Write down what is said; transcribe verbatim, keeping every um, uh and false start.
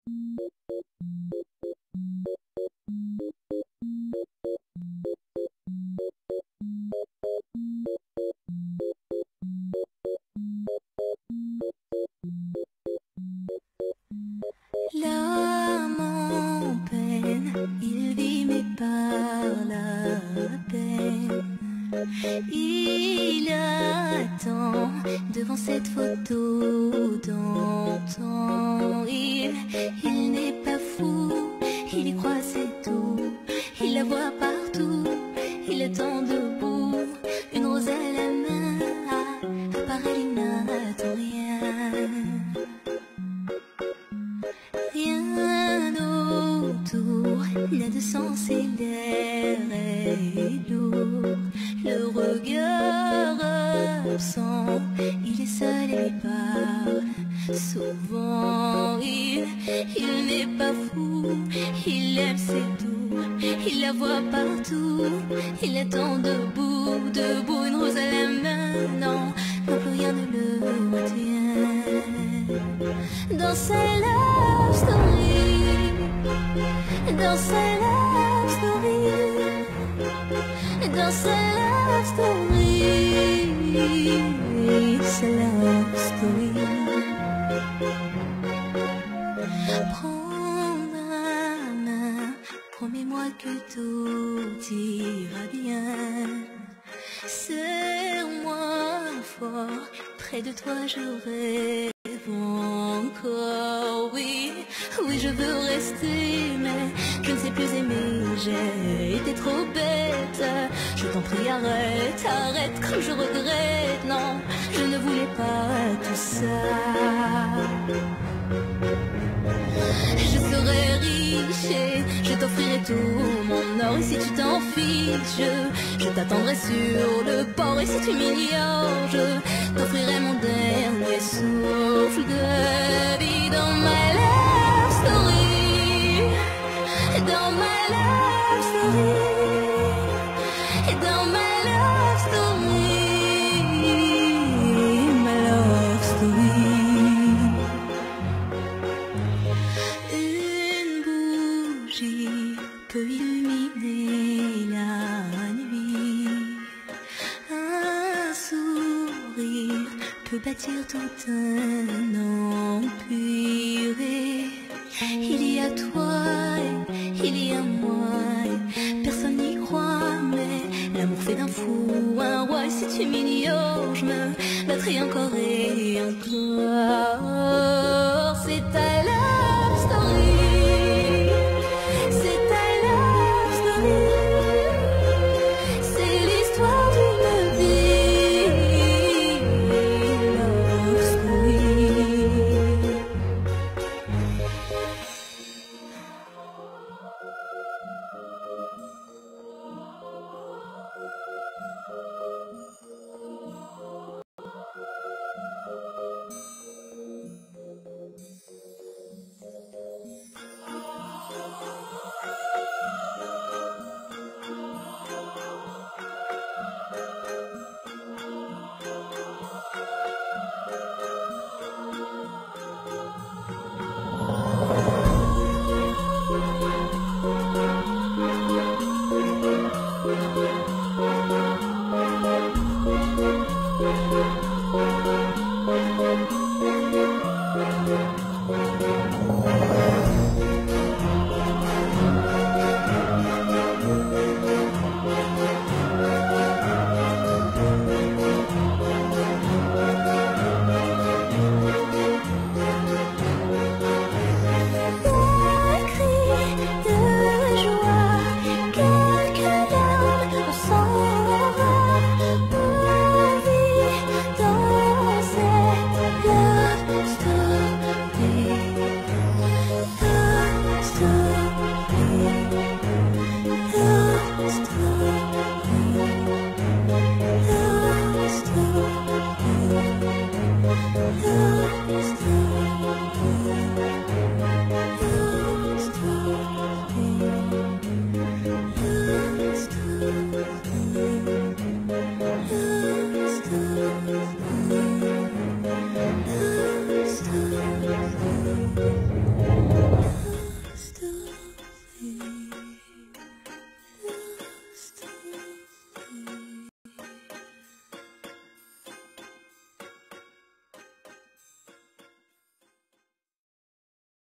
L'âme en peine, il vit mais par la peine. Il attend devant cette photo d'antan. Il, il n'est pas fou, il y croit c'est tout. Il la voit partout, il attend debout. Une rose à la main, à part elle il n'attend rien. Rien autour n'a de sens et l'air est lourd. Le regard absent, il est seul et lui parle souvent. Il, il n'est pas fou, il aime c'est tout. Il la voit partout, il attend debout, debout, une rose à la main. Non, non plus rien ne le retient. Dans sa love story, dans sa love story, dans sa love story, sa love story. Prends ma main, promets-moi que tout ira bien. Serre-moi fort, près de toi je rêve encore. Oui, oui je veux rester, mais je ne sais plus aimer. J'ai été trop bête. Je t'en prie arrête, arrête comme je regrette. Non, je ne voulais pas tout ça. Je serai riche et je t'offrirai tout mon or. Et si tu t'en fiches, je, je t'attendrai sur le port. Et si tu m'ignores, je t'offrirai mon dernier souffle de vie. Dans ma love story, dans ma love story, dans ma love story, ma love story. Une bougie peut illuminer la nuit. Un sourire peut bâtir tout un empire. Et il y a toi, et il y a moi, et personne n'y croit, mais l'amour fait d'un fou un roi. Et si tu m'ignores, je me battrai encore et encore.